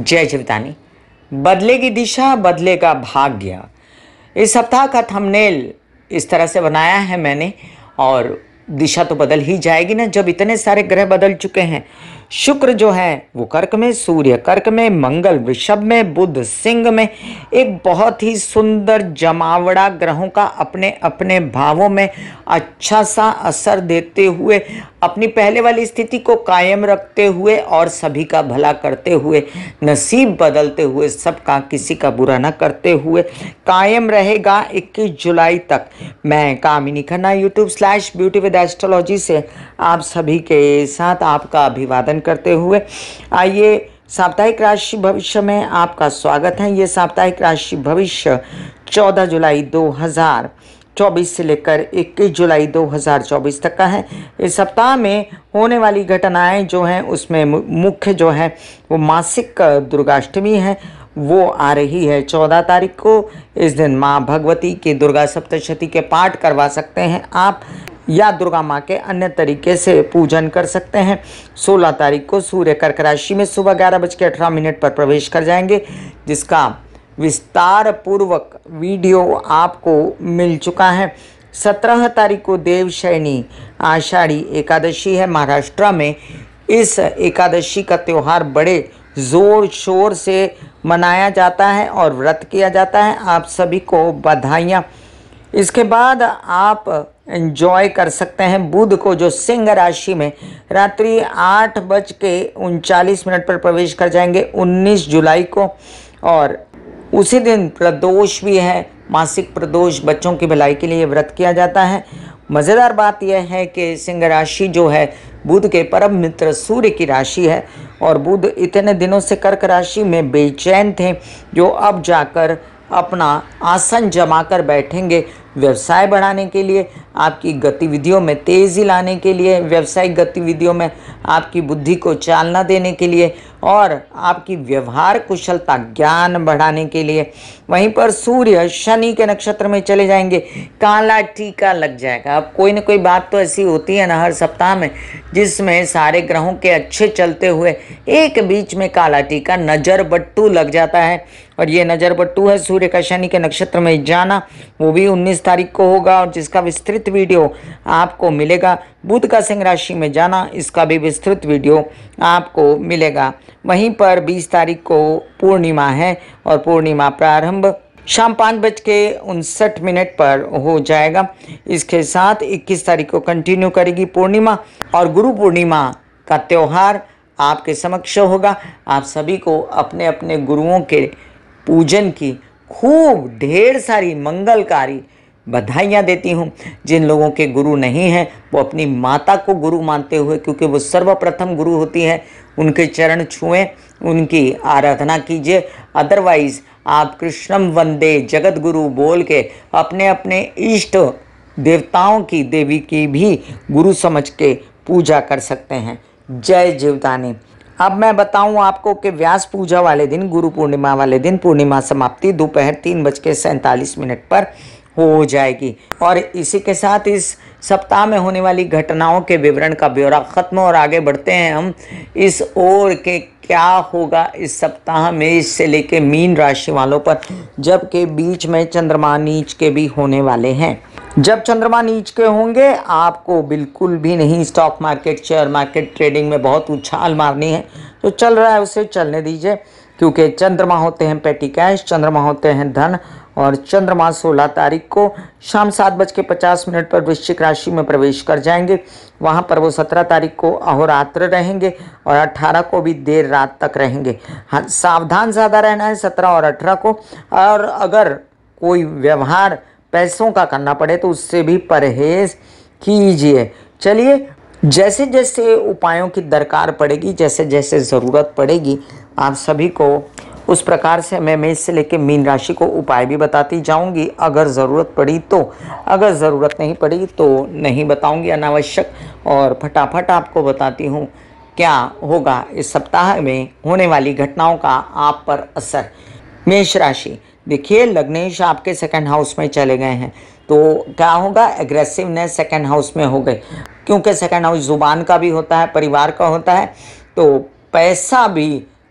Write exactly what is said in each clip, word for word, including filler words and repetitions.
जय जीवदानी। बदलेगी दिशा, बदलेगा भाग्य। इस सप्ताह का थंबनेल इस तरह से बनाया है मैंने, और दिशा तो बदल ही जाएगी ना जब इतने सारे ग्रह बदल चुके हैं। शुक्र जो है वो कर्क में, सूर्य कर्क में, मंगल वृषभ में, बुध सिंह में। एक बहुत ही सुंदर जमावड़ा ग्रहों का अपने अपने भावों में अच्छा सा असर देते हुए, अपनी पहले वाली स्थिति को कायम रखते हुए और सभी का भला करते हुए, नसीब बदलते हुए, सबका किसी का बुरा न करते हुए कायम रहेगा इक्कीस जुलाई तक। मैं Kamini Khanna YouTube slash beauty with astrology से आप सभी के साथ आपका अभिवादन करते हुए आइए साप्ताहिक राशि भविष्य में आपका स्वागत है। ये साप्ताहिक राशि भविष्य चौदह जुलाई दो हज़ार चौबीस से लेकर इक्कीस जुलाई दो हज़ार चौबीस तक का है। इस सप्ताह में होने वाली घटनाएं जो हैं उसमें मुख्य जो है वो मासिक दुर्गाष्टमी है, वो आ रही है चौदह तारीख को। इस दिन माँ भगवती की दुर्गा सप्तशती के पाठ करवा सकते हैं आप, या दुर्गा माँ के अन्य तरीके से पूजन कर सकते हैं। सोलह तारीख को सूर्य कर्क राशि में सुबह ग्यारह बज के अठारह मिनट पर प्रवेश कर जाएंगे, जिसका विस्तार पूर्वक वीडियो आपको मिल चुका है। सत्रह तारीख को देवशयनी आषाढ़ी एकादशी है। महाराष्ट्र में इस एकादशी का त्यौहार बड़े ज़ोर शोर से मनाया जाता है और व्रत किया जाता है। आप सभी को बधाइयाँ। इसके बाद आप एंजॉय कर सकते हैं बुध को, जो सिंह राशि में रात्रि आठ बज के उनचालीस मिनट पर प्रवेश कर जाएंगे उन्नीस जुलाई को, और उसी दिन प्रदोष भी है, मासिक प्रदोष। बच्चों की भलाई के लिए व्रत किया जाता है। मज़ेदार बात यह है कि सिंह राशि जो है बुध के परम मित्र सूर्य की राशि है, और बुध इतने दिनों से कर्क राशि में बेचैन थे, जो अब जाकर अपना आसन जमा कर बैठेंगे व्यवसाय बढ़ाने के लिए, आपकी गतिविधियों में तेज़ी लाने के लिए, व्यावसायिक गतिविधियों में आपकी बुद्धि को चालना देने के लिए, और आपकी व्यवहार कुशलता ज्ञान बढ़ाने के लिए। वहीं पर सूर्य शनि के नक्षत्र में चले जाएंगे, काला टीका लग जाएगा। अब कोई ना कोई बात तो ऐसी होती है ना हर सप्ताह में, जिसमें सारे ग्रहों के अच्छे चलते हुए एक बीच में काला टीका नज़र बट्टू लग जाता है। और ये नज़र बट्टू है सूर्य का शनि के नक्षत्र में जाना, वो भी उन्नीस तारीख को होगा, और जिसका विस्तृत वीडियो आपको मिलेगा। बुध का सिंह राशि में जाना, इसका भी विस्तृत वीडियो आपको मिलेगा। वहीं पर बीस तारीख को पूर्णिमा है, और पूर्णिमा प्रारंभ शाम पाँच बज के उनसठ मिनट पर हो जाएगा। इसके साथ इक्कीस तारीख को कंटिन्यू करेगी पूर्णिमा, और गुरु पूर्णिमा का त्यौहार आपके समक्ष होगा। आप सभी को अपने अपने गुरुओं के पूजन की खूब ढेर सारी मंगलकारी बधाइयाँ देती हूँ। जिन लोगों के गुरु नहीं हैं वो अपनी माता को गुरु मानते हुए, क्योंकि वो सर्वप्रथम गुरु होती है, उनके चरण छुएं, उनकी आराधना कीजिए। अदरवाइज़ आप कृष्णम वंदे जगत गुरु बोल के अपने अपने इष्ट देवताओं की, देवी की भी गुरु समझ के पूजा कर सकते हैं। जय जीवदानी। अब मैं बताऊं आपको कि व्यास पूजा वाले दिन, गुरु पूर्णिमा वाले दिन, पूर्णिमा समाप्ति दोपहर तीन बज के सैंतालीस मिनट पर हो जाएगी। और इसी के साथ इस सप्ताह में होने वाली घटनाओं के विवरण का ब्यौरा ख़त्म, और आगे बढ़ते हैं हम इस ओर के क्या होगा इस सप्ताह में इससे लेके मीन राशि वालों पर, जबकि बीच में चंद्रमा नीच के भी होने वाले हैं। जब चंद्रमा नीच के होंगे आपको बिल्कुल भी नहीं stock market, share market, trading में बहुत उछाल मारनी है। जो चल रहा है उसे चलने दीजिए, क्योंकि चंद्रमा होते हैं पेटी कैश, चंद्रमा होते हैं धन। और चंद्रमा सोलह तारीख को शाम सात बज के पचास मिनट पर वृश्चिक राशि में प्रवेश कर जाएंगे। वहाँ पर वो सत्रह तारीख को अहोरात्र रहेंगे, और अठारह को भी देर रात तक रहेंगे। हाँ, सावधान ज़्यादा रहना है सत्रह और अठारह को, और अगर कोई व्यवहार पैसों का करना पड़े तो उससे भी परहेज कीजिए। चलिए, जैसे जैसे उपायों की दरकार पड़ेगी, जैसे जैसे ज़रूरत पड़ेगी, आप सभी को उस प्रकार से मैं मेष से लेकर मीन राशि को उपाय भी बताती जाऊंगी, अगर ज़रूरत पड़ी तो। अगर ज़रूरत नहीं पड़ी तो नहीं बताऊंगी अनावश्यक, और फटाफट आपको बताती हूँ क्या होगा इस सप्ताह में होने वाली घटनाओं का आप पर असर। मेष राशि, देखिए लग्नेश आपके सेकंड हाउस में चले गए हैं, तो क्या होगा, एग्रेसिवनेस सेकंड हाउस में हो गई, क्योंकि सेकंड हाउस जुबान का भी होता है, परिवार का होता है, तो पैसा भी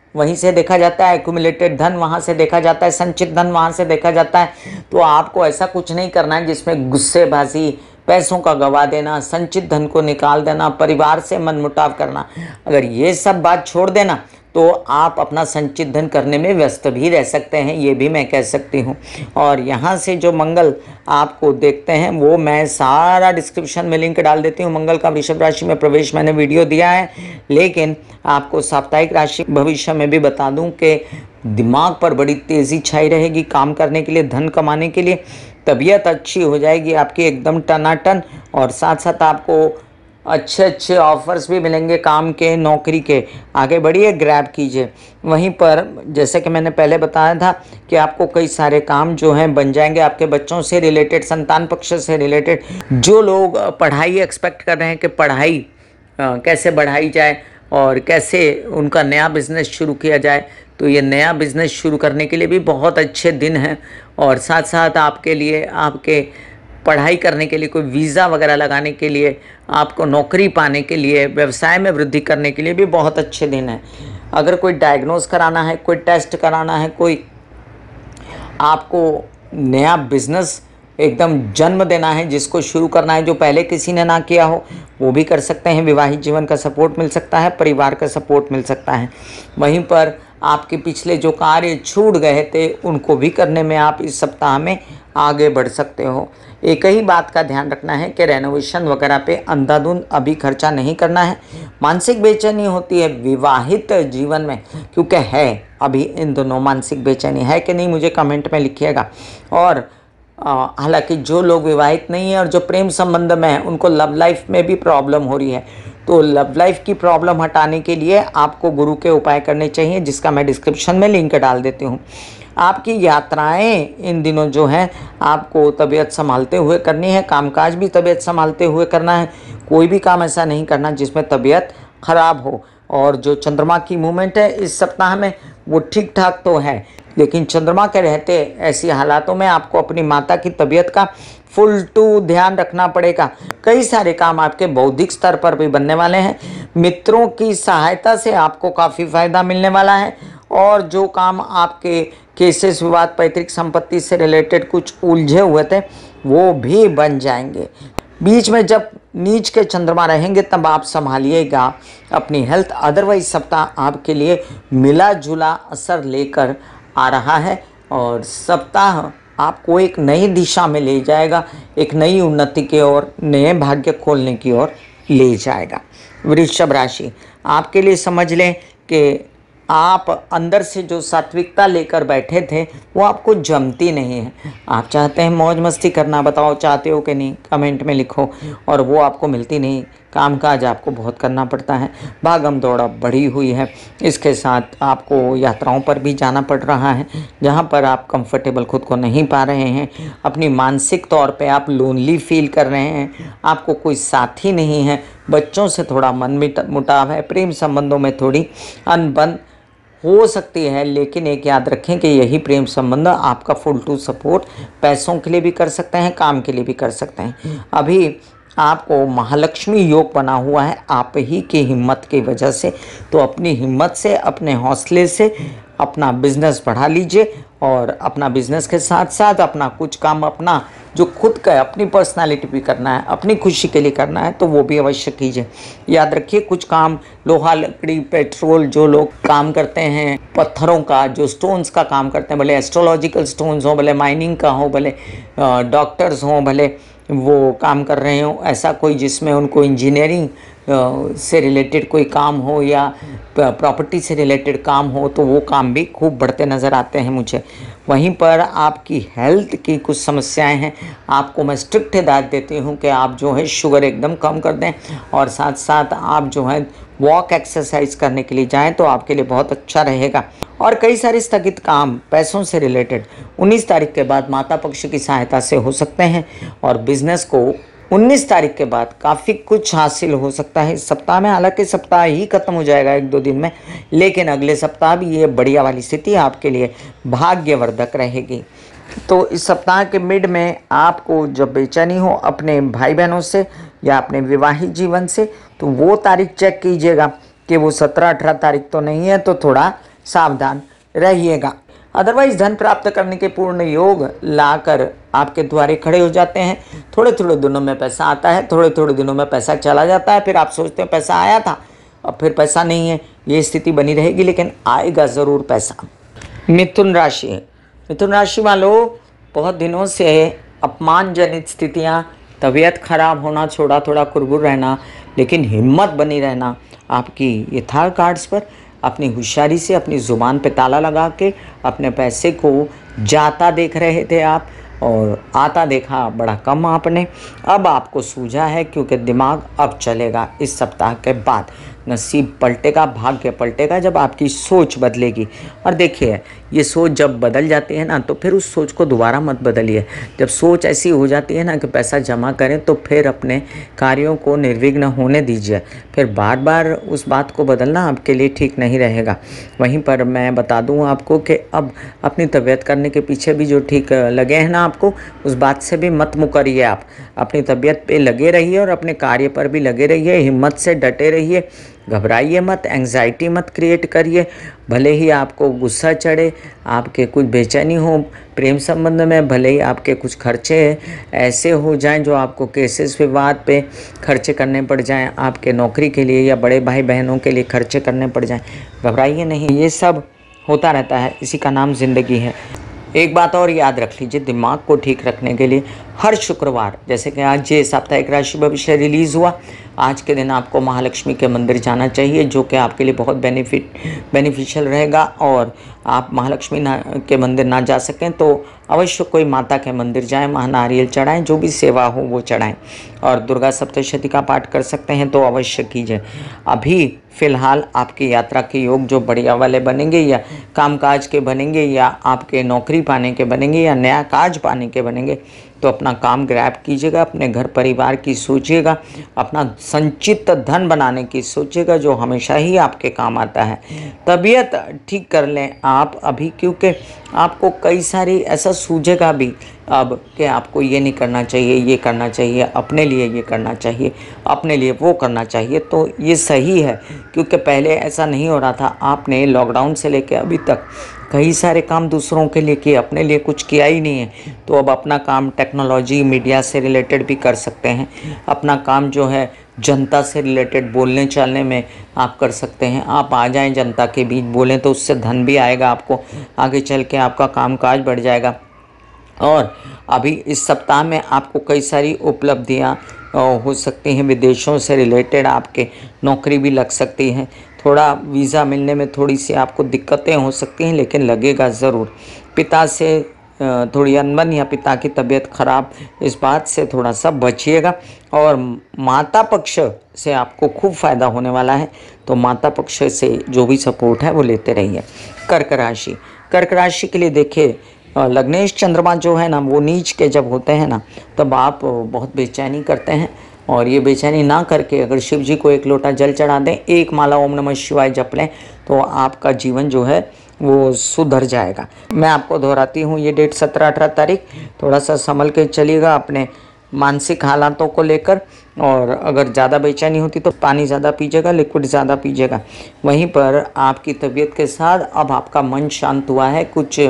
वहीं से देखा जाता है, एक्यूमुलेटेड धन वहाँ से देखा जाता है, संचित धन वहाँ से देखा जाता है। तो आपको ऐसा कुछ नहीं करना है जिसमें गुस्सेबाजी, पैसों का गवा देना, संचित धन को निकाल देना, परिवार से मनमुटाव करना। अगर ये सब बात छोड़ देना तो आप अपना संचित धन करने में व्यस्त भी रह सकते हैं, ये भी मैं कह सकती हूँ। और यहाँ से जो मंगल आपको देखते हैं वो मैं सारा डिस्क्रिप्शन में लिंक डाल देती हूँ। मंगल का वृषभ राशि में प्रवेश मैंने वीडियो दिया है, लेकिन आपको साप्ताहिक राशि भविष्य में भी बता दूँ कि दिमाग पर बड़ी तेज़ी छाई रहेगी काम करने के लिए, धन कमाने के लिए। तबीयत अच्छी हो जाएगी आपकी एकदम टनाटन, और साथ साथ आपको अच्छे अच्छे ऑफर्स भी मिलेंगे काम के, नौकरी के। आगे बढ़िए, ग्रैब कीजिए। वहीं पर जैसे कि मैंने पहले बताया था कि आपको कई सारे काम जो हैं बन जाएंगे आपके बच्चों से रिलेटेड, संतान पक्ष से रिलेटेड। जो लोग पढ़ाई एक्सपेक्ट कर रहे हैं कि पढ़ाई कैसे बढ़ाई जाए और कैसे उनका नया बिजनेस शुरू किया जाए, तो ये नया बिजनेस शुरू करने के लिए भी बहुत अच्छे दिन हैं। और साथ साथ आपके लिए, आपके पढ़ाई करने के लिए, कोई वीज़ा वगैरह लगाने के लिए, आपको नौकरी पाने के लिए, व्यवसाय में वृद्धि करने के लिए भी बहुत अच्छे दिन हैं। अगर कोई डायग्नोज कराना है, कोई टेस्ट कराना है, कोई आपको नया बिजनेस एकदम जन्म देना है, जिसको शुरू करना है जो पहले किसी ने ना किया हो, वो भी कर सकते हैं। विवाहित जीवन का सपोर्ट मिल सकता है, परिवार का सपोर्ट मिल सकता है। वहीं पर आपके पिछले जो कार्य छूट गए थे उनको भी करने में आप इस सप्ताह में आगे बढ़ सकते हो। एक ही बात का ध्यान रखना है कि रेनोवेशन वगैरह पे अंधाधुंध अभी खर्चा नहीं करना है। मानसिक बेचैनी होती है विवाहित जीवन में, क्योंकि है अभी इन दोनों मानसिक बेचैनी है कि नहीं, मुझे कमेंट में लिखिएगा। और हालांकि जो लोग विवाहित नहीं है और जो प्रेम संबंध में है उनको लव लाइफ में भी प्रॉब्लम हो रही है। तो लव लाइफ की प्रॉब्लम हटाने के लिए आपको गुरु के उपाय करने चाहिए, जिसका मैं डिस्क्रिप्शन में लिंक डाल देती हूँ। आपकी यात्राएं इन दिनों जो हैं आपको तबीयत संभालते हुए करनी है, कामकाज भी तबीयत संभालते हुए करना है। कोई भी काम ऐसा नहीं करना जिसमें तबीयत खराब हो। और जो चंद्रमा की मूवमेंट है इस सप्ताह में वो ठीक ठाक तो है, लेकिन चंद्रमा के रहते ऐसी हालातों में आपको अपनी माता की तबीयत का फुल टू ध्यान रखना पड़ेगा। कई सारे काम आपके बौद्धिक स्तर पर भी बनने वाले हैं। मित्रों की सहायता से आपको काफ़ी फायदा मिलने वाला है। और जो काम आपके केसेस, विवाद, पैतृक संपत्ति से रिलेटेड कुछ उलझे हुए थे वो भी बन जाएंगे। बीच में जब नीच के चंद्रमा रहेंगे तब आप संभालिएगा अपनी हेल्थ। अदरवाइज सप्ताह आपके लिए मिला जुला असर लेकर आ रहा है और सप्ताह आपको एक नई दिशा में ले जाएगा, एक नई उन्नति की ओर, नए भाग्य खोलने की ओर ले जाएगा। वृषभ राशि आपके लिए समझ लें कि आप अंदर से जो सात्विकता लेकर बैठे थे वो आपको जमती नहीं है। आप चाहते हैं मौज मस्ती करना, बताओ चाहते हो कि नहीं, कमेंट में लिखो। और वो आपको मिलती नहीं। कामकाज आपको बहुत करना पड़ता है, भागम दौड़ा बढ़ी हुई है। इसके साथ आपको यात्राओं पर भी जाना पड़ रहा है जहाँ पर आप कंफर्टेबल खुद को नहीं पा रहे हैं। अपनी मानसिक तौर पे आप लोनली फील कर रहे हैं, आपको कोई साथी नहीं है। बच्चों से थोड़ा मन मुटाव है, प्रेम संबंधों में थोड़ी अनबन हो सकती है। लेकिन एक याद रखें कि यही प्रेम संबंध आपका फुल टू सपोर्ट पैसों के लिए भी कर सकते हैं, काम के लिए भी कर सकते हैं। अभी आपको महालक्ष्मी योग बना हुआ है आप ही की हिम्मत की वजह से। तो अपनी हिम्मत से, अपने हौसले से अपना बिजनेस बढ़ा लीजिए और अपना बिजनेस के साथ साथ अपना कुछ काम अपना जो खुद का अपनी पर्सनालिटी भी करना है, अपनी खुशी के लिए करना है, तो वो भी अवश्य कीजिए। याद रखिए कुछ काम लोहा, लकड़ी, पेट्रोल, जो लोग काम करते हैं पत्थरों का, जो स्टोन्स का काम करते हैं, भले एस्ट्रोलॉजिकल स्टोन्स हो, भले माइनिंग का हो, भले डॉक्टर्स हों, भले वो काम कर रहे हो, ऐसा कोई जिसमें उनको इंजीनियरिंग से रिलेटेड कोई काम हो या प्रॉपर्टी से रिलेटेड काम हो, तो वो काम भी खूब बढ़ते नज़र आते हैं मुझे। वहीं पर आपकी हेल्थ की कुछ समस्याएं हैं, आपको मैं स्ट्रिक्ट हिदायत देती हूँ कि आप जो है शुगर एकदम कम कर दें और साथ साथ आप जो है वॉक एक्सरसाइज करने के लिए जाएं तो आपके लिए बहुत अच्छा रहेगा। और कई सारे स्थगित काम पैसों से रिलेटेड उन्नीस तारीख के बाद माता पक्ष की सहायता से हो सकते हैं और बिजनेस को उन्नीस तारीख के बाद काफ़ी कुछ हासिल हो सकता है इस सप्ताह में। हालांकि सप्ताह ही खत्म हो जाएगा एक दो दिन में, लेकिन अगले सप्ताह भी ये बढ़िया वाली स्थिति आपके लिए भाग्यवर्धक रहेगी। तो इस सप्ताह के मिड में आपको जब बेचैनी हो अपने भाई बहनों से या अपने विवाहित जीवन से, तो वो तारीख चेक कीजिएगा कि वो सत्रह अठारह तारीख तो नहीं है, तो थोड़ा सावधान रहिएगा। अदरवाइज धन प्राप्त करने के पूर्ण योग लाकर आपके द्वारे खड़े हो जाते हैं। थोड़े थोड़े दिनों में पैसा आता है, थोड़े थोड़े दिनों में पैसा चला जाता है, फिर आप सोचते हैं पैसा आया था और फिर पैसा नहीं है। ये स्थिति बनी रहेगी, लेकिन आएगा ज़रूर पैसा। मिथुन राशि, मिथुन राशि वालों, बहुत दिनों से अपमानजनित स्थितियाँ, तबीयत खराब होना, थोड़ा थोड़ा कुरबुर रहना, लेकिन हिम्मत बनी रहना आपकी ये था कार्ड्स पर। अपनी होशियारी से अपनी ज़ुबान पे ताला लगा के अपने पैसे को जाता देख रहे थे आप, और आता देखा बड़ा कम आपने। अब आपको सूझा है, क्योंकि दिमाग अब चलेगा इस सप्ताह के बाद। नसीब पलटेगा, भाग्य पलटेगा जब आपकी सोच बदलेगी। और देखिए, ये सोच जब बदल जाती है ना, तो फिर उस सोच को दोबारा मत बदलिए। जब सोच ऐसी हो जाती है ना कि पैसा जमा करें, तो फिर अपने कार्यों को निर्विघ्न होने दीजिए। फिर बार बार उस बात को बदलना आपके लिए ठीक नहीं रहेगा। वहीं पर मैं बता दूं आपको कि अब अपनी तबीयत करने के पीछे भी जो ठीक लगे हैं ना आपको, उस बात से भी मत मुकरिए। आप अपनी तबीयत पे लगे रहिए और अपने कार्य पर भी लगे रहिए। हिम्मत से डटे रहिए, घबराइए मत, एंग्जाइटी मत क्रिएट करिए। भले ही आपको गुस्सा चढ़े, आपके कुछ बेचैनी हो प्रेम संबंध में, भले ही आपके कुछ खर्चे ऐसे हो जाएं जो आपको केसेस विवाद पे खर्चे करने पड़ जाएं, आपके नौकरी के लिए या बड़े भाई बहनों के लिए खर्चे करने पड़ जाएं, घबराइए नहीं। ये सब होता रहता है, इसी का नाम ज़िंदगी है। एक बात और याद रख लीजिए, दिमाग को ठीक रखने के लिए हर शुक्रवार, जैसे कि आज ये साप्ताहिक राशि भविष्य रिलीज़ हुआ, आज के दिन आपको महालक्ष्मी के मंदिर जाना चाहिए, जो कि आपके लिए बहुत बेनिफिट बेनिफिशियल रहेगा। और आप महालक्ष्मी ना के मंदिर ना जा सकें तो अवश्य कोई माता के मंदिर जाएं, महानारियल चढ़ाएं, जो भी सेवा हो वो चढ़ाएं। और दुर्गा सप्तशती का पाठ कर सकते हैं तो अवश्य कीजिए। अभी फ़िलहाल आपकी यात्रा के योग जो बढ़िया वाले बनेंगे, या कामकाज के बनेंगे, या आपके नौकरी पाने के बनेंगे, या नया काज पाने के बनेंगे, तो अपना काम ग्रैब कीजिएगा, अपने घर परिवार की सोचिएगा, अपना संचित धन बनाने की सोचिएगा, जो हमेशा ही आपके काम आता है। तबीयत ठीक कर लें आप अभी, क्योंकि आपको कई सारी ऐसा सूझेगा भी अब कि आपको ये नहीं करना चाहिए, ये करना चाहिए, अपने लिए ये करना चाहिए, अपने लिए वो करना चाहिए। तो ये सही है, क्योंकि पहले ऐसा नहीं हो रहा था। आपने लॉकडाउन से लेकर अभी तक कई सारे काम दूसरों के लिए किए, अपने लिए कुछ किया ही नहीं है। तो अब अपना काम टेक्नोलॉजी मीडिया से रिलेटेड भी कर सकते हैं। अपना काम जो है जनता से रिलेटेड बोलने चालने में आप कर सकते हैं। आप आ जाएं जनता के बीच, बोलें तो उससे धन भी आएगा आपको, आगे चल के आपका कामकाज बढ़ जाएगा। और अभी इस सप्ताह में आपको कई सारी उपलब्धियां हो सकती हैं, विदेशों से रिलेटेड आपके नौकरी भी लग सकती है। थोड़ा वीज़ा मिलने में थोड़ी सी आपको दिक्कतें हो सकती हैं, लेकिन लगेगा ज़रूर। पिता से थोड़ी अनबन या पिता की तबीयत खराब, इस बात से थोड़ा सा बचिएगा। और माता पक्ष से आपको खूब फ़ायदा होने वाला है, तो माता पक्ष से जो भी सपोर्ट है वो लेते रहिए। कर्क राशि, कर्क राशि के लिए देखिए, लग्नेश चंद्रमा जो है ना, वो नीच के जब होते हैं ना, तब आप बहुत बेचैनी करते हैं। और ये बेचैनी ना करके अगर शिव जी को एक लोटा जल चढ़ा दें, एक माला ओम नमः शिवाय जप लें, तो आपका जीवन जो है वो सुधर जाएगा। मैं आपको दोहराती हूँ, ये डेट सत्रह अठारह तारीख, थोड़ा सा संभल के चलिएगा अपने मानसिक हालातों को लेकर। और अगर ज़्यादा बेचैनी होती तो पानी ज़्यादा पीजिएगा, लिक्विड ज़्यादा पीजिएगा। वहीं पर आपकी तबीयत के साथ अब आपका मन शांत हुआ है, कुछ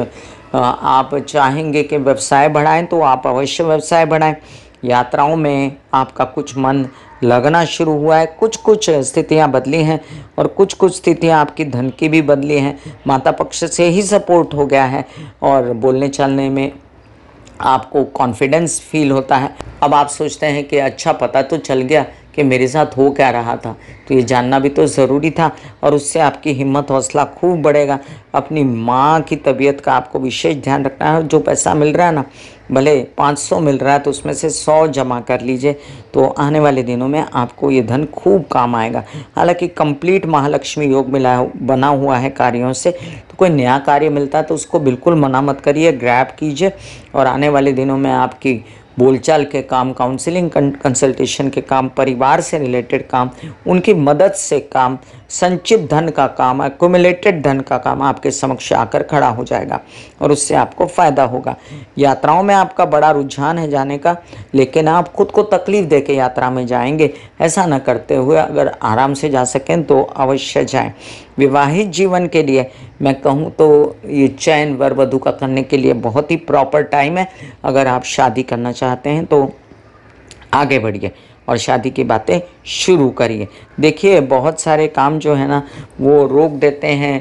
आप चाहेंगे कि व्यवसाय बढ़ाएं तो आप अवश्य व्यवसाय बढ़ाएं। यात्राओं में आपका कुछ मन लगना शुरू हुआ है, कुछ कुछ स्थितियां बदली हैं, और कुछ कुछ स्थितियां आपकी धन की भी बदली हैं। माता पक्ष से ही सपोर्ट हो गया है, और बोलने चलने में आपको कॉन्फिडेंस फील होता है। अब आप सोचते हैं कि अच्छा, पता तो चल गया कि मेरे साथ हो क्या रहा था, तो ये जानना भी तो ज़रूरी था। और उससे आपकी हिम्मत हौसला खूब बढ़ेगा। अपनी माँ की तबीयत का आपको विशेष ध्यान रखना है। जो पैसा मिल रहा है ना, भले पाँच सौ मिल रहा है तो उसमें से सौ जमा कर लीजिए, तो आने वाले दिनों में आपको ये धन खूब काम आएगा। हालांकि कंप्लीट महालक्ष्मी योग मिला बना हुआ है कार्यों से, तो कोई नया कार्य मिलता है तो उसको बिल्कुल मना मत करिए, ग्रैब कीजिए। और आने वाले दिनों में आपकी बोलचाल के काम, काउंसलिंग कंसल्टेशन के काम, परिवार से रिलेटेड काम, उनकी मदद से काम संचित धन का काम, एक्युमुलेटेड धन का काम आपके समक्ष आकर खड़ा हो जाएगा और उससे आपको फ़ायदा होगा। यात्राओं में आपका बड़ा रुझान है जाने का, लेकिन आप खुद को तकलीफ दे के यात्रा में जाएंगे। ऐसा न करते हुए अगर आराम से जा सकें तो अवश्य जाएं। विवाहित जीवन के लिए मैं कहूँ तो ये चयन वर वधू का करने के लिए बहुत ही प्रॉपर टाइम है। अगर आप शादी करना चाहते हैं तो आगे बढ़िए और शादी की बातें शुरू करिए। देखिए बहुत सारे काम जो है ना वो रोक देते हैं,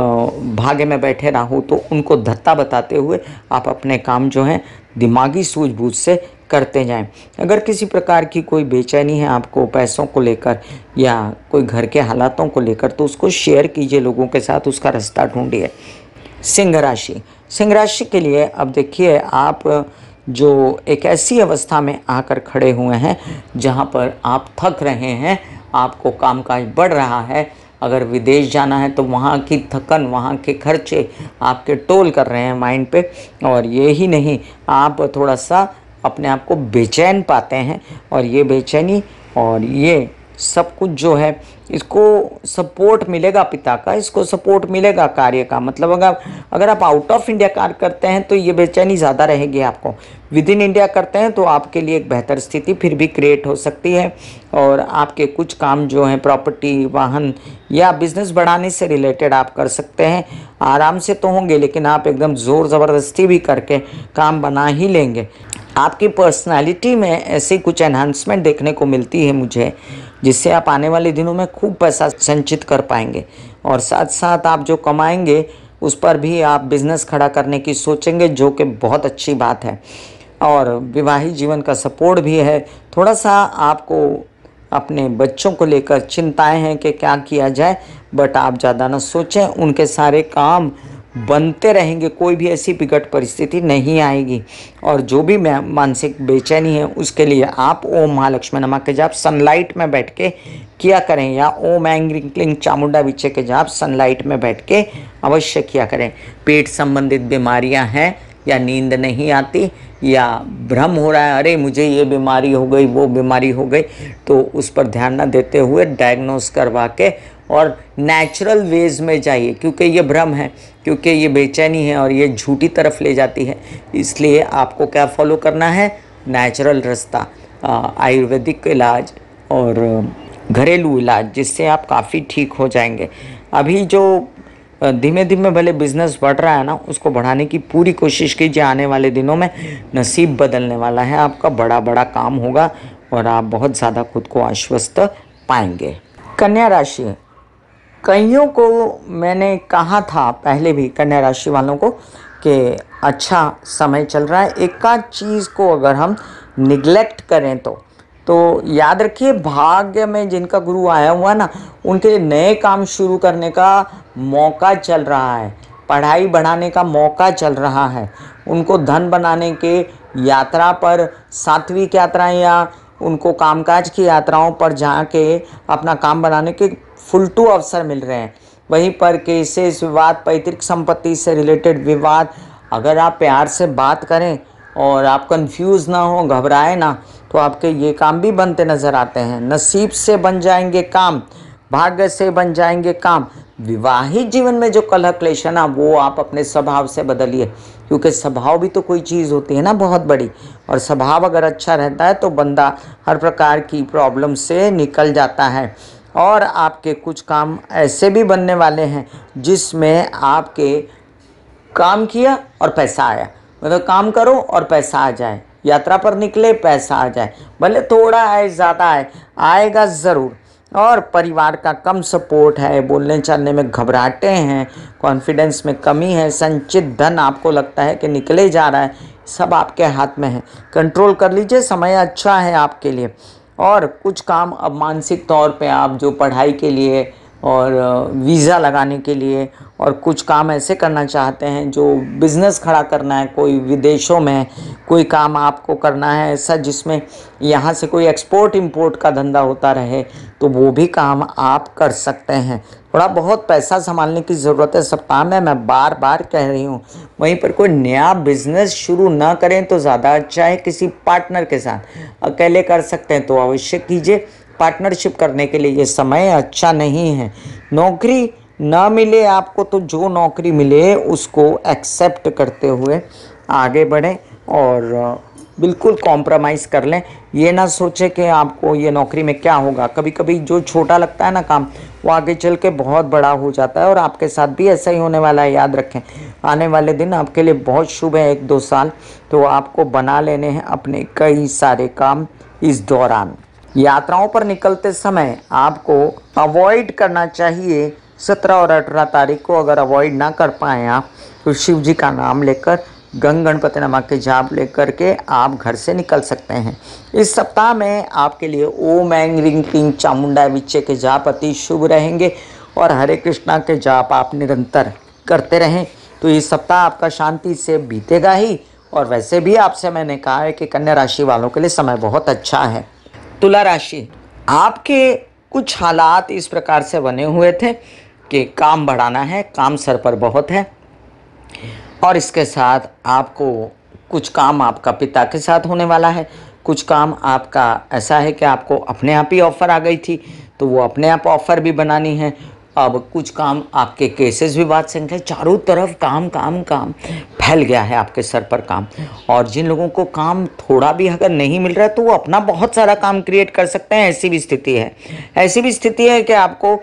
भाग्य में बैठे राहु, तो उनको धत्ता बताते हुए आप अपने काम जो है दिमागी सूझबूझ से करते जाएं। अगर किसी प्रकार की कोई बेचैनी है आपको पैसों को लेकर या कोई घर के हालातों को लेकर, तो उसको शेयर कीजिए लोगों के साथ, उसका रास्ता ढूंढिए। सिंह राशि, सिंह राशि के लिए अब देखिए आप जो एक ऐसी अवस्था में आकर खड़े हुए हैं जहां पर आप थक रहे हैं, आपको कामकाज बढ़ रहा है। अगर विदेश जाना है तो वहाँ की थकन, वहाँ के खर्चे आपके टोल कर रहे हैं माइंड पे, और ये ही नहीं आप थोड़ा सा अपने आप को बेचैन पाते हैं। और ये बेचैनी और ये सब कुछ जो है इसको सपोर्ट मिलेगा पिता का, इसको सपोर्ट मिलेगा कार्य का। मतलब अगर अगर आप आउट ऑफ इंडिया कार्य करते हैं तो ये बेचैनी ज़्यादा रहेगी आपको। विद इन इंडिया करते हैं तो आपके लिए एक बेहतर स्थिति फिर भी क्रिएट हो सकती है, और आपके कुछ काम जो हैं प्रॉपर्टी, वाहन या बिजनेस बढ़ाने से रिलेटेड आप कर सकते हैं। आराम से तो होंगे, लेकिन आप एकदम ज़ोर ज़बरदस्ती भी करके काम बना ही लेंगे। आपकी पर्सनालिटी में ऐसी कुछ एनहांसमेंट देखने को मिलती है मुझे, जिससे आप आने वाले दिनों में खूब पैसा संचित कर पाएंगे, और साथ साथ आप जो कमाएंगे उस पर भी आप बिजनेस खड़ा करने की सोचेंगे, जो कि बहुत अच्छी बात है। और विवाहित जीवन का सपोर्ट भी है। थोड़ा सा आपको अपने बच्चों को लेकर चिंताएं हैं कि क्या किया जाए, बट आप ज़्यादा न सोचें, उनके सारे काम बनते रहेंगे, कोई भी ऐसी विकट परिस्थिति नहीं आएगी। और जो भी मानसिक बेचैनी है उसके लिए आप ओम महालक्ष्मी नमः के जाप सनलाइट में बैठ के किया करें, या ओम ऐं ह्रीं क्लीं चामुंडा विचे के जाप सनलाइट में बैठ के अवश्य किया करें। पेट संबंधित बीमारियां हैं या नींद नहीं आती या भ्रम हो रहा है, अरे मुझे ये बीमारी हो गई, वो बीमारी हो गई, तो उस पर ध्यान न देते हुए डायग्नोस करवा के और नेचुरल वेज में जाइए, क्योंकि ये भ्रम है, क्योंकि ये बेचैनी है और ये झूठी तरफ ले जाती है। इसलिए आपको क्या फॉलो करना है, नेचुरल रास्ता, आयुर्वेदिक इलाज और घरेलू इलाज, जिससे आप काफ़ी ठीक हो जाएंगे। अभी जो धीमे धीमे भले बिजनेस बढ़ रहा है ना, उसको बढ़ाने की पूरी कोशिश कीजिए। आने वाले दिनों में नसीब बदलने वाला है आपका, बड़ा बड़ा काम होगा और आप बहुत ज़्यादा खुद को आश्वस्त पाएंगे। कन्या राशि, कईयों को मैंने कहा था पहले भी कन्या राशि वालों को कि अच्छा समय चल रहा है। एक आध चीज़ को अगर हम निगलेक्ट करें तो तो याद रखिए, भाग्य में जिनका गुरु आया हुआ ना, उनके लिए नए काम शुरू करने का मौका चल रहा है, पढ़ाई बढ़ाने का मौका चल रहा है। उनको धन बनाने के, यात्रा पर, सात्विक यात्राएं या उनको कामकाज की यात्राओं पर जाके अपना काम बनाने के फुलटू अवसर मिल रहे हैं। वहीं पर केसेस, विवाद, पैतृक संपत्ति से रिलेटेड विवाद, अगर आप प्यार से बात करें और आप कंफ्यूज ना हो, घबराए ना, तो आपके ये काम भी बनते नज़र आते हैं। नसीब से बन जाएंगे काम, भाग्य से बन जाएंगे काम। विवाहित जीवन में जो कलह क्लेश है ना, वो आप अपने स्वभाव से बदलिए, क्योंकि स्वभाव भी तो कोई चीज़ होती है ना बहुत बड़ी, और स्वभाव अगर अच्छा रहता है तो बंदा हर प्रकार की प्रॉब्लम से निकल जाता है। और आपके कुछ काम ऐसे भी बनने वाले हैं जिसमें आपके काम किया और पैसा आया, मतलब काम करो और पैसा आ जाए, यात्रा पर निकले पैसा आ जाए, भले थोड़ा आए ज़्यादा आए, आएगा ज़रूर। और परिवार का कम सपोर्ट है, बोलने चालने में घबराहटे हैं, कॉन्फिडेंस में कमी है, संचित धन आपको लगता है कि निकले जा रहा है, सब आपके हाथ में है। कंट्रोल कर लीजिए, समय अच्छा है आपके लिए। और कुछ काम अब मानसिक तौर पे आप जो पढ़ाई के लिए और वीज़ा लगाने के लिए और कुछ काम ऐसे करना चाहते हैं जो बिज़नेस खड़ा करना है, कोई विदेशों में कोई काम आपको करना है ऐसा जिसमें यहाँ से कोई एक्सपोर्ट इंपोर्ट का धंधा होता रहे, तो वो भी काम आप कर सकते हैं। थोड़ा बहुत पैसा संभालने की ज़रूरत है सप्ताह में, मैं बार बार कह रही हूँ। वहीं पर कोई नया बिज़नेस शुरू ना करें तो ज़्यादा अच्छा है, किसी पार्टनर के साथ। अकेले कर सकते हैं तो अवश्य कीजिए, पार्टनरशिप करने के लिए ये समय अच्छा नहीं है। नौकरी ना मिले आपको तो जो नौकरी मिले उसको एक्सेप्ट करते हुए आगे बढ़ें और बिल्कुल कॉम्प्रोमाइज़ कर लें। ये ना सोचें कि आपको ये नौकरी में क्या होगा। कभी कभी जो छोटा लगता है ना काम, वो आगे चल के बहुत बड़ा हो जाता है और आपके साथ भी ऐसा ही होने वाला है। याद रखें, आने वाले दिन आपके लिए बहुत शुभ है, एक दो साल। तो आपको बना लेने हैं अपने कई सारे काम इस दौरान। यात्राओं पर निकलते समय आपको अवॉइड करना चाहिए। सत्रह और अठारह तारीख को अगर अवॉइड ना कर पाएँ आप, तो शिव जी का नाम लेकर, गंग गणपति नमः के जाप लेकर के आप घर से निकल सकते हैं। इस सप्ताह में आपके लिए ओम ऐं ह्रीं क्लीं चामुंडाय विच्चे के जाप अति शुभ रहेंगे और हरे कृष्णा के जाप आप निरंतर करते रहें तो ये सप्ताह आपका शांति से बीतेगा ही। और वैसे भी आपसे मैंने कहा है कि कन्या राशि वालों के लिए समय बहुत अच्छा है। तुला राशि, आपके कुछ हालात इस प्रकार से बने हुए थे कि काम बढ़ाना है, काम सर पर बहुत है और इसके साथ आपको कुछ काम आपका पिता के साथ होने वाला है। कुछ काम आपका ऐसा है कि आपको अपने आप ही ऑफ़र आ गई थी तो वो अपने आप ऑफ़र भी बनानी है। अब कुछ काम आपके केसेस विवाद से हैं, चारों तरफ काम काम काम फैल गया है आपके सर पर काम। और जिन लोगों को काम थोड़ा भी अगर नहीं मिल रहा है तो वो अपना बहुत सारा काम क्रिएट कर सकते हैं। ऐसी भी स्थिति है, ऐसी भी स्थिति है कि आपको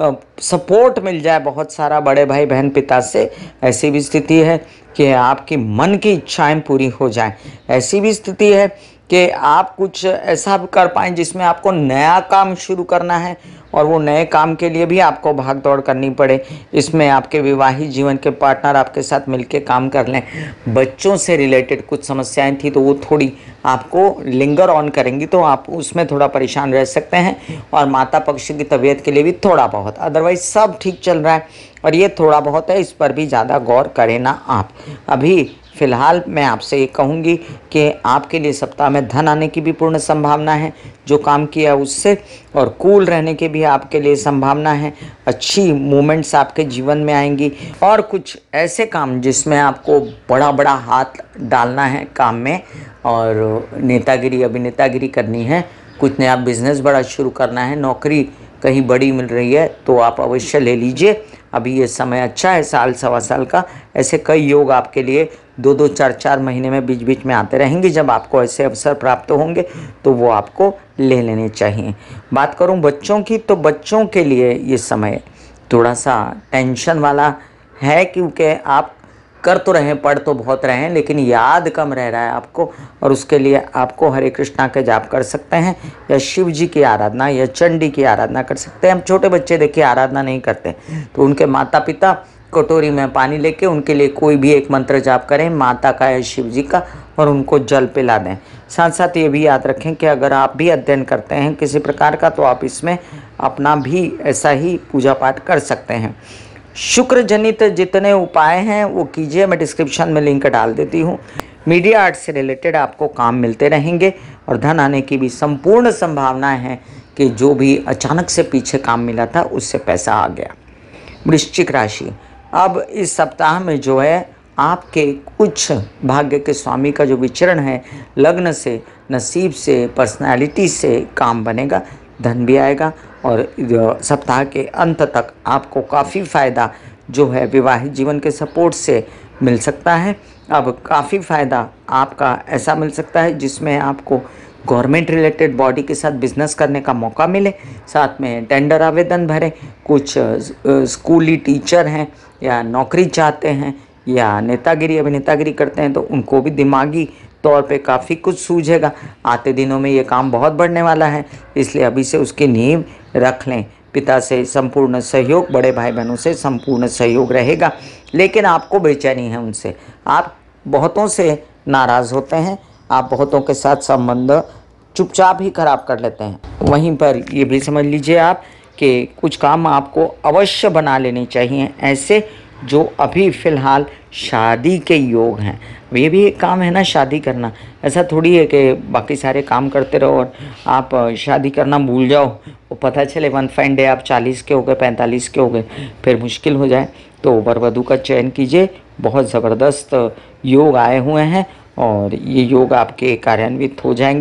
सपोर्ट मिल जाए बहुत सारा बड़े भाई बहन पिता से। ऐसी भी स्थिति है कि आपकी मन की इच्छाएं पूरी हो जाएं। ऐसी भी स्थिति है कि आप कुछ ऐसा कर पाएँ जिसमें आपको नया काम शुरू करना है और वो नए काम के लिए भी आपको भाग दौड़ करनी पड़े। इसमें आपके विवाहित जीवन के पार्टनर आपके साथ मिलकर काम कर लें। बच्चों से रिलेटेड कुछ समस्याएं थी तो वो थोड़ी आपको लिंगर ऑन करेंगी तो आप उसमें थोड़ा परेशान रह सकते हैं। और माता पक्ष की तबीयत के लिए भी थोड़ा बहुत, अदरवाइज सब ठीक चल रहा है। और ये थोड़ा बहुत है, इस पर भी ज़्यादा गौर करें ना आप। अभी फ़िलहाल मैं आपसे ये कहूँगी कि आपके लिए सप्ताह में धन आने की भी पूर्ण संभावना है जो काम किया उससे, और कूल रहने की भी आपके लिए संभावना है। अच्छी मूवमेंट्स आपके जीवन में आएंगी और कुछ ऐसे काम जिसमें आपको बड़ा बड़ा हाथ डालना है काम में और नेतागिरी अभिनेतागिरी करनी है। कुछ नया बिजनेस बड़ा शुरू करना है, नौकरी कहीं बड़ी मिल रही है तो आप अवश्य ले लीजिए। अभी ये समय अच्छा है, साल सवा साल का। ऐसे कई योग आपके लिए दो दो चार चार महीने में बीच बीच में आते रहेंगे। जब आपको ऐसे अवसर प्राप्त होंगे तो वो आपको ले लेने चाहिए। बात करूं बच्चों की, तो बच्चों के लिए ये समय थोड़ा सा टेंशन वाला है क्योंकि आप कर तो रहे हैं, पढ़ तो बहुत रहे हैं, लेकिन याद कम रह रहा है आपको। और उसके लिए आपको हरे कृष्णा के जाप कर सकते हैं या शिव जी की आराधना या चंडी की आराधना कर सकते हैं। हम छोटे बच्चे देखिए आराधना नहीं करते तो उनके माता पिता कटोरी में पानी लेके उनके लिए कोई भी एक मंत्र जाप करें, माता का या शिव जी का, और उनको जल पिला दें। साथ साथ ये भी याद रखें कि अगर आप भी अध्ययन करते हैं किसी प्रकार का तो आप इसमें अपना भी ऐसा ही पूजा पाठ कर सकते हैं। शुक्र जनित जितने उपाय हैं वो कीजिए, मैं डिस्क्रिप्शन में लिंक डाल देती हूँ। मीडिया आर्ट से रिलेटेड आपको काम मिलते रहेंगे और धन आने की भी संपूर्ण संभावनाएं हैं कि जो भी अचानक से पीछे काम मिला था उससे पैसा आ गया। वृश्चिक राशि, अब इस सप्ताह में जो है आपके कुछ भाग्य के स्वामी का जो विचरण है, लग्न से, नसीब से, पर्सनालिटी से काम बनेगा, धन भी आएगा और सप्ताह के अंत तक आपको काफ़ी फ़ायदा जो है विवाहित जीवन के सपोर्ट से मिल सकता है। अब काफ़ी फ़ायदा आपका ऐसा मिल सकता है जिसमें आपको गवर्नमेंट रिलेटेड बॉडी के साथ बिजनेस करने का मौका मिले, साथ में टेंडर आवेदन भरें। कुछ स्कूली टीचर हैं या नौकरी चाहते हैं या नेतागिरी अभिनेतागिरी करते हैं तो उनको भी दिमागी तौर पे काफ़ी कुछ सूझेगा। आते दिनों में ये काम बहुत बढ़ने वाला है, इसलिए अभी से उसकी नींव रख लें। पिता से संपूर्ण सहयोग, बड़े भाई बहनों से संपूर्ण सहयोग रहेगा, लेकिन आपको बेचैनी है उनसे। आप बहुतों से नाराज़ होते हैं, आप बहुतों के साथ संबंध चुपचाप ही खराब कर लेते हैं। वहीं पर ये भी समझ लीजिए आप कि कुछ काम आपको अवश्य बना लेने चाहिए ऐसे जो अभी फ़िलहाल शादी के योग हैं। ये भी एक काम है ना शादी करना, ऐसा थोड़ी है कि बाकी सारे काम करते रहो और आप शादी करना भूल जाओ। वो पता चले वन फाइन डे आप चालीस के हो गए, पैंतालीस के हो गए, फिर मुश्किल हो जाए। तो वर वधू का चयन कीजिए, बहुत ज़बरदस्त योग आए हुए हैं और ये योग आपके कार्यान्वित हो जाएंगे।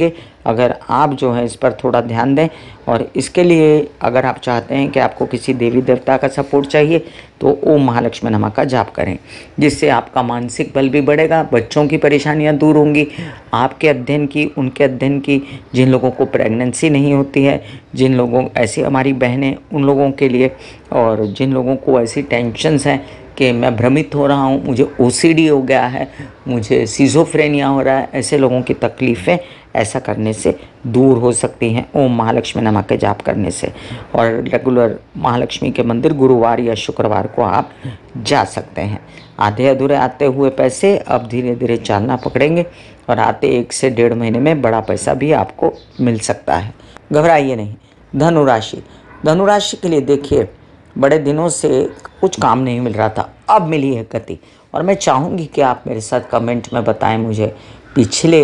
अगर आप जो है इस पर थोड़ा ध्यान दें, और इसके लिए अगर आप चाहते हैं कि आपको किसी देवी देवता का सपोर्ट चाहिए तो ओम महालक्ष्मी नमः का जाप करें, जिससे आपका मानसिक बल भी बढ़ेगा, बच्चों की परेशानियां दूर होंगी, आपके अध्ययन की, उनके अध्ययन की, जिन लोगों को प्रेगनेंसी नहीं होती है, जिन लोगों ऐसी हमारी बहनें, उन लोगों के लिए, और जिन लोगों को ऐसी टेंशन्स हैं कि मैं भ्रमित हो रहा हूँ, मुझे ओसीडी हो गया है, मुझे सिजोफ्रेनिया हो रहा है, ऐसे लोगों की तकलीफ़ें ऐसा करने से दूर हो सकती हैं ओम महालक्ष्मी नमः के जाप करने से। और रेगुलर महालक्ष्मी के मंदिर गुरुवार या शुक्रवार को आप जा सकते हैं। आधे अधूरे आते हुए पैसे अब धीरे धीरे चालना पकड़ेंगे और आते एक से डेढ़ महीने में बड़ा पैसा भी आपको मिल सकता है। घबराइए नहीं। धनुराशि, धनुराशि के लिए देखिए, बड़े दिनों से कुछ काम नहीं मिल रहा था, अब मिली है गति, और मैं चाहूँगी कि आप मेरे साथ कमेंट में बताएं मुझे पिछले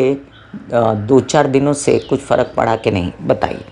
दो चार दिनों से कुछ फ़र्क पड़ा कि नहीं, बताइए।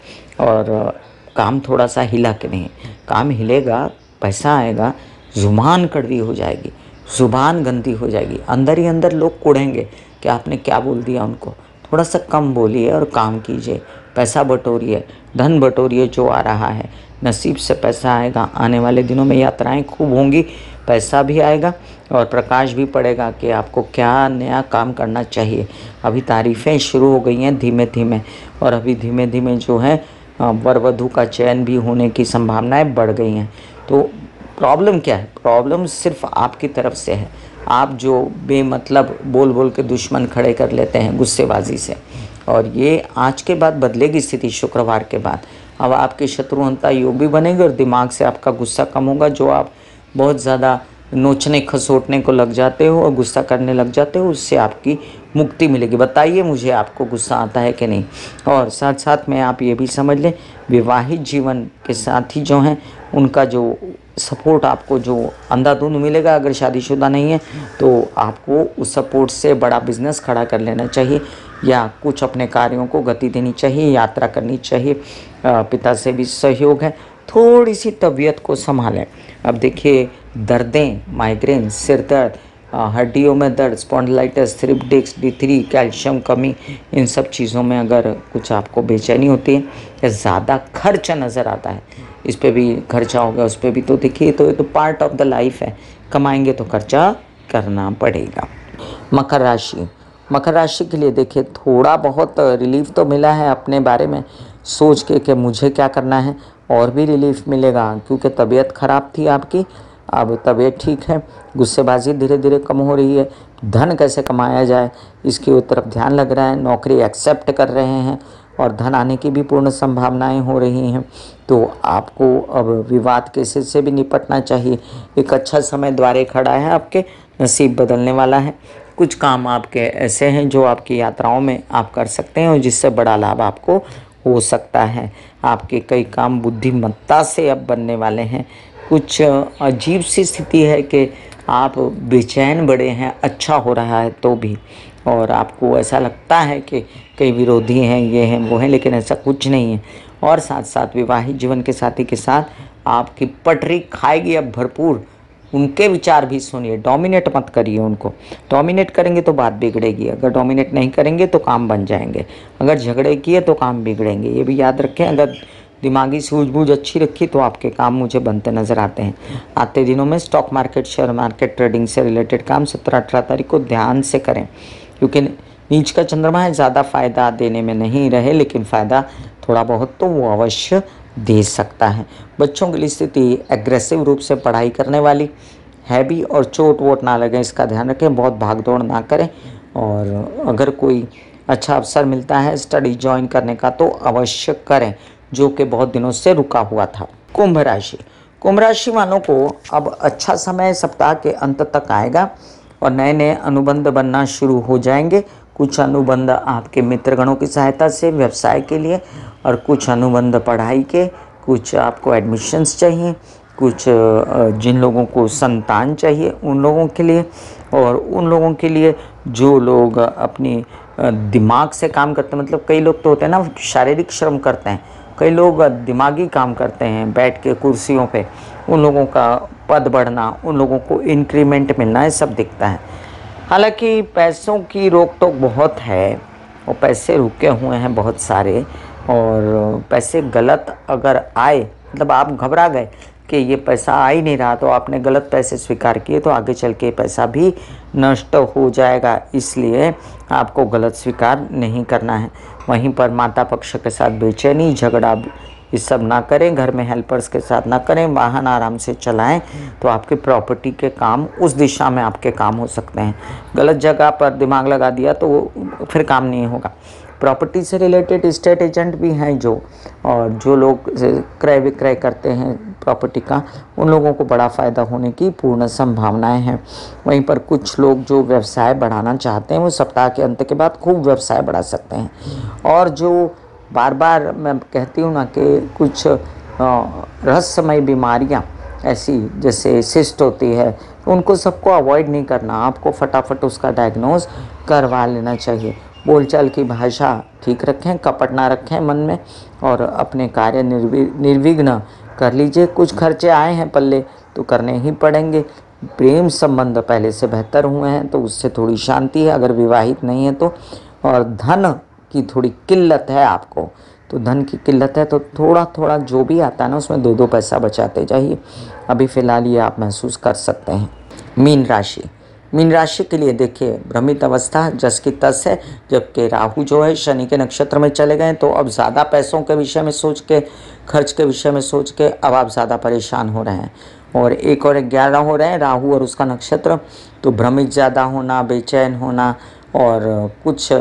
और काम थोड़ा सा हिला कि नहीं। काम हिलेगा, पैसा आएगा, ज़ुबान कड़वी हो जाएगी, ज़ुबान गंदी हो जाएगी, अंदर ही अंदर लोग कोड़ेंगे कि आपने क्या बोल दिया उनको। थोड़ा सा कम बोलिए और काम कीजिए, पैसा बटोरिए, धन बटोरिए जो आ रहा है, नसीब से पैसा आएगा। आने वाले दिनों में यात्राएं खूब होंगी, पैसा भी आएगा और प्रकाश भी पड़ेगा कि आपको क्या नया काम करना चाहिए। अभी तारीफ़ें शुरू हो गई हैं धीमे धीमे, और अभी धीमे धीमे जो है वर वधू का चयन भी होने की संभावनाएं बढ़ गई हैं। तो प्रॉब्लम क्या है? प्रॉब्लम सिर्फ आपकी तरफ से है, आप जो बेमतलब बोल बोल के दुश्मन खड़े कर लेते हैं गुस्सेबाजी से, और ये आज के बाद बदलेगी स्थिति शुक्रवार के बाद। अब आपकी शत्रुहंता योग भी बनेगी और दिमाग से आपका गुस्सा कम होगा। जो आप बहुत ज़्यादा नोचने खसोटने को लग जाते हो और गुस्सा करने लग जाते हो, उससे आपकी मुक्ति मिलेगी। बताइए मुझे, आपको गुस्सा आता है कि नहीं? और साथ साथ में आप ये भी समझ लें, विवाहित जीवन के साथी जो हैं उनका जो सपोर्ट आपको जो अंधाधुंध मिलेगा, अगर शादीशुदा नहीं है तो आपको उस सपोर्ट से बड़ा बिजनेस खड़ा कर लेना चाहिए, या कुछ अपने कार्यों को गति देनी चाहिए, यात्रा करनी चाहिए। पिता से भी सहयोग है। थोड़ी सी तबीयत को संभालें। अब देखिए, दर्दें, माइग्रेन, सिर दर्द, हड्डियों में दर्द, spondylitis, slip disc, D three, calcium कमी, इन सब चीज़ों में अगर कुछ आपको बेचैनी होती है या ज़्यादा खर्चा नज़र आता है, इस पे भी खर्चा हो गया, उस पर भी, तो देखिए, तो ये तो पार्ट ऑफ द लाइफ है, कमाएंगे तो खर्चा करना पड़ेगा। मकर राशि, मकर राशि के लिए देखिए, थोड़ा बहुत रिलीफ तो मिला है अपने बारे में सोच के कि मुझे क्या करना है, और भी रिलीफ मिलेगा क्योंकि तबीयत ख़राब थी आपकी, अब तबीयत ठीक है, गुस्सेबाजी धीरे धीरे कम हो रही है, धन कैसे कमाया जाए इसकी तरफ ध्यान लग रहा है, नौकरी एक्सेप्ट कर रहे हैं और धन आने की भी पूर्ण संभावनाएं हो रही हैं। तो आपको अब विवाद केसेस से भी निपटना चाहिए। एक अच्छा समय द्वारे खड़ा है, आपके नसीब बदलने वाला है। कुछ काम आपके ऐसे हैं जो आपकी यात्राओं में आप कर सकते हैं और जिससे बड़ा लाभ आपको हो सकता है। आपके कई काम बुद्धिमत्ता से अब बनने वाले हैं। कुछ अजीब सी स्थिति है कि आप बेचैन बड़े हैं, अच्छा हो रहा है तो भी, और आपको ऐसा लगता है कि कई विरोधी हैं, ये हैं वो हैं, लेकिन ऐसा कुछ नहीं है। और साथ साथ विवाहित जीवन के साथी के साथ आपकी पटरी खाएगी अब भरपूर। उनके विचार भी सुनिए, डोमिनेट मत करिए उनको। डोमिनेट करेंगे तो बात बिगड़ेगी, अगर डोमिनेट नहीं करेंगे तो काम बन जाएंगे, अगर झगड़े किए तो काम बिगड़ेंगे। ये भी याद रखें, अगर दिमागी सूझबूझ अच्छी रखी तो आपके काम मुझे बनते नज़र आते हैं। आते दिनों में stock market, share market, trading से रिलेटेड काम सत्रह अठारह तारीख को ध्यान से करें, क्योंकि नीच का चंद्रमा है, ज़्यादा फ़ायदा देने में नहीं रहे, लेकिन फ़ायदा थोड़ा बहुत तो वो अवश्य दे सकता है। बच्चों के लिए स्थिति एग्रेसिव रूप से पढ़ाई करने वाली है भी, और चोट वोट ना लगे इसका ध्यान रखें, बहुत भाग दौड़ ना करें, और अगर कोई अच्छा अवसर मिलता है स्टडी ज्वाइन करने का तो अवश्य करें, जो कि बहुत दिनों से रुका हुआ था। कुंभ राशि, कुंभ राशि वालों को अब अच्छा समय सप्ताह के अंत तक आएगा और नए नए अनुबंध बनना शुरू हो जाएंगे। कुछ अनुबंध आपके मित्रगणों की सहायता से व्यवसाय के लिए, और कुछ अनुबंध पढ़ाई के, कुछ आपको एडमिशन्स चाहिए, कुछ जिन लोगों को संतान चाहिए उन लोगों के लिए, और उन लोगों के लिए जो लोग अपनी दिमाग से काम करते हैं। मतलब कई लोग तो होते हैं ना शारीरिक श्रम करते हैं, कई लोग दिमागी काम करते हैं बैठ के कुर्सियों पे, उन लोगों का पद बढ़ना, उन लोगों को इंक्रीमेंट मिलना, ये सब दिखता है। हालांकि पैसों की रोक टोक बहुत है और पैसे रुके हुए हैं बहुत सारे, और पैसे गलत अगर आए, मतलब आप घबरा गए कि ये पैसा आ ही नहीं रहा, तो आपने गलत पैसे स्वीकार किए, तो आगे चल के पैसा भी नष्ट हो जाएगा। इसलिए आपको गलत स्वीकार नहीं करना है। वहीं पर माता पक्ष के साथ बेचैनी, झगड़ा, ये सब ना करें। घर में हेल्पर्स के साथ ना करें। वाहन आराम से चलाएं, तो आपके प्रॉपर्टी के काम उस दिशा में आपके काम हो सकते हैं। गलत जगह पर दिमाग लगा दिया तो वो फिर काम नहीं होगा। प्रॉपर्टी से रिलेटेड स्टेट एजेंट भी हैं जो, और जो लोग क्रय विक्रय करते हैं प्रॉपर्टी का, उन लोगों को बड़ा फ़ायदा होने की पूर्ण संभावनाएं हैं। वहीं पर कुछ लोग जो व्यवसाय बढ़ाना चाहते हैं, वो सप्ताह के अंत के बाद खूब व्यवसाय बढ़ा सकते हैं। और जो बार बार मैं कहती हूँ ना कि कुछ रहस्यमय बीमारियाँ ऐसी जैसे सिस्ट होती है, उनको सबको अवॉइड नहीं करना, आपको फटाफट उसका डायग्नोज करवा लेना चाहिए। बोलचाल की भाषा ठीक रखें, कपट ना रखें मन में, और अपने कार्य निर्वि निर्विघ्न कर लीजिए। कुछ खर्चे आए हैं पल्ले तो करने ही पड़ेंगे। प्रेम संबंध पहले से बेहतर हुए हैं तो उससे थोड़ी शांति है, अगर विवाहित नहीं है तो। और धन की थोड़ी किल्लत है आपको, तो धन की किल्लत है तो थोड़ा थोड़ा जो भी आता है ना उसमें दो दो पैसा बचाते जाइए। अभी फ़िलहाल ये आप महसूस कर सकते हैं। मीन राशि मीन राशि के लिए देखिए, भ्रमित अवस्था जस की तस है, जबकि राहु जो है शनि के नक्षत्र में चले गए, तो अब ज़्यादा पैसों के विषय में सोच के, खर्च के विषय में सोच के अब आप ज़्यादा परेशान हो रहे हैं। और एक और ग्यारह हो रहे हैं राहु और उसका नक्षत्र, तो भ्रमित ज़्यादा होना, बेचैन होना, और कुछ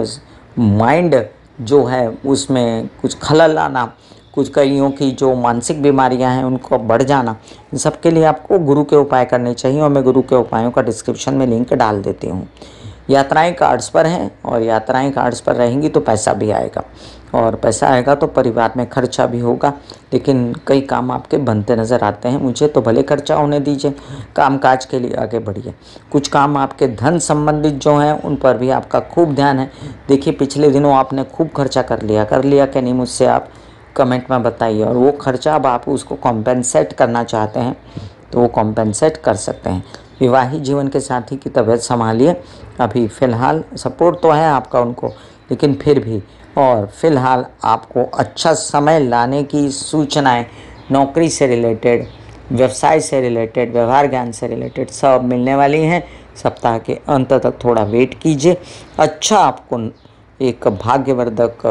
माइंड जो है उसमें कुछ खलल आना, कुछ कईयों की जो मानसिक बीमारियां हैं उनको बढ़ जाना, इन सब के लिए आपको गुरु के उपाय करने चाहिए। और मैं गुरु के उपायों का डिस्क्रिप्शन में लिंक डाल देती हूँ। यात्राएं कार्ड्स पर हैं, और यात्राएं कार्ड्स पर रहेंगी तो पैसा भी आएगा, और पैसा आएगा तो परिवार में खर्चा भी होगा। लेकिन कई काम आपके बनते नज़र आते हैं मुझे, तो भले खर्चा होने दीजिए, कामकाज के लिए आगे बढ़िए। कुछ काम आपके धन संबंधित जो हैं उन पर भी आपका खूब ध्यान है। देखिए पिछले दिनों आपने खूब खर्चा कर लिया कर लिया कि नहीं, मुझसे आप कमेंट में बताइए। और वो खर्चा अब आप उसको कॉम्पेंसेट करना चाहते हैं तो वो कॉम्पेंसेट कर सकते हैं। विवाहित जीवन के साथी की तबीयत संभालिए, अभी फ़िलहाल सपोर्ट तो है आपका उनको, लेकिन फिर भी। और फिलहाल आपको अच्छा समय लाने की सूचनाएं नौकरी से रिलेटेड, व्यवसाय से रिलेटेड, व्यवहार ज्ञान से रिलेटेड सब मिलने वाली हैं। सप्ताह के अंत तक थोड़ा वेट कीजिए, अच्छा आपको एक भाग्यवर्धक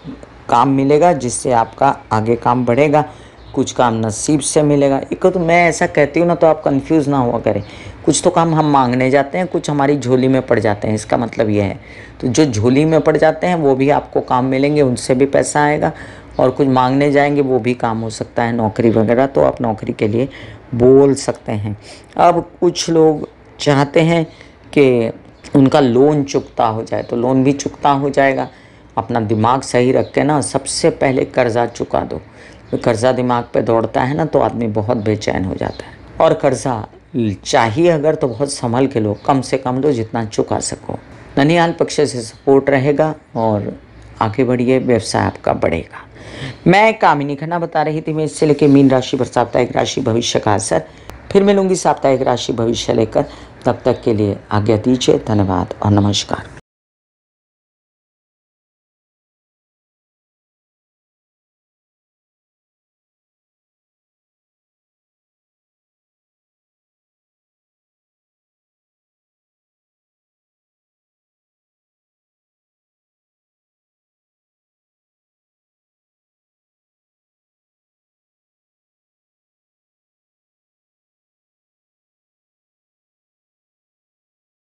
काम मिलेगा जिससे आपका आगे काम बढ़ेगा। कुछ काम नसीब से मिलेगा। एक तो मैं ऐसा कहती हूँ ना, तो आप कंफ्यूज ना हुआ करें। कुछ तो काम हम मांगने जाते हैं, कुछ हमारी झोली में पड़ जाते हैं, इसका मतलब ये है। तो जो झोली में पड़ जाते हैं वो भी आपको काम मिलेंगे, उनसे भी पैसा आएगा। और कुछ मांगने जाएंगे वो भी काम हो सकता है, नौकरी वगैरह, तो आप नौकरी के लिए बोल सकते हैं। अब कुछ लोग चाहते हैं कि उनका लोन चुकता हो जाए, तो लोन भी चुकता हो जाएगा। अपना दिमाग सही रख के ना सबसे पहले कर्जा चुका दो। तो कर्जा दिमाग पे दौड़ता है ना तो आदमी बहुत बेचैन हो जाता है। और कर्जा चाहिए अगर तो बहुत संभल के लो, कम से कम लो जितना चुका सको। ननिहाल पक्ष से सपोर्ट रहेगा और आगे बढ़िए, व्यवसाय आपका बढ़ेगा। मैं कामिनी खन्ना बता रही थी, मैं इससे लेके मीन राशि पर साप्ताहिक राशि भविष्य का असर। फिर मिलूंगी साप्ताहिक राशि भविष्य लेकर, तब तक के लिए आज्ञा दीजिए। धन्यवाद और नमस्कार।